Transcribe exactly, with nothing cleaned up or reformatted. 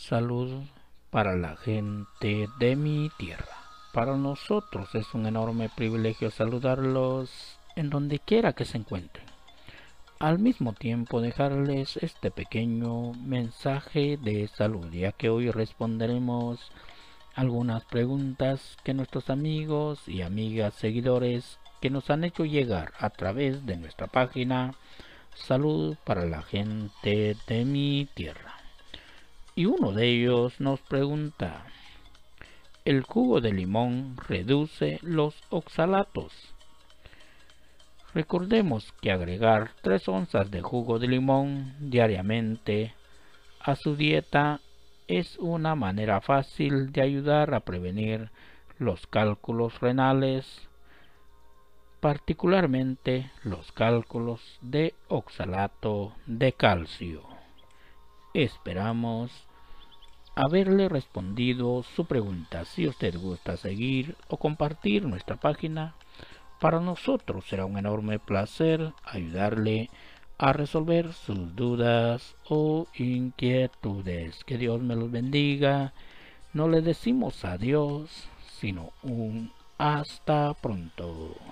Salud para la gente de mi tierra. Para nosotros es un enorme privilegio saludarlos en donde quiera que se encuentren. Al mismo tiempo dejarles este pequeño mensaje de salud, ya que hoy responderemos algunas preguntas que nuestros amigos y amigas seguidores que nos han hecho llegar a través de nuestra página Salud para la gente de mi tierra. Y uno de ellos nos pregunta: ¿el jugo de limón reduce los oxalatos? Recordemos que agregar tres onzas de jugo de limón diariamente a su dieta es una manera fácil de ayudar a prevenir los cálculos renales, particularmente los cálculos de oxalato de calcio. Esperamos haberle respondido su pregunta. Si usted gusta seguir o compartir nuestra página, para nosotros será un enorme placer ayudarle a resolver sus dudas o inquietudes. Que Dios me los bendiga. No le decimos adiós, sino un hasta pronto.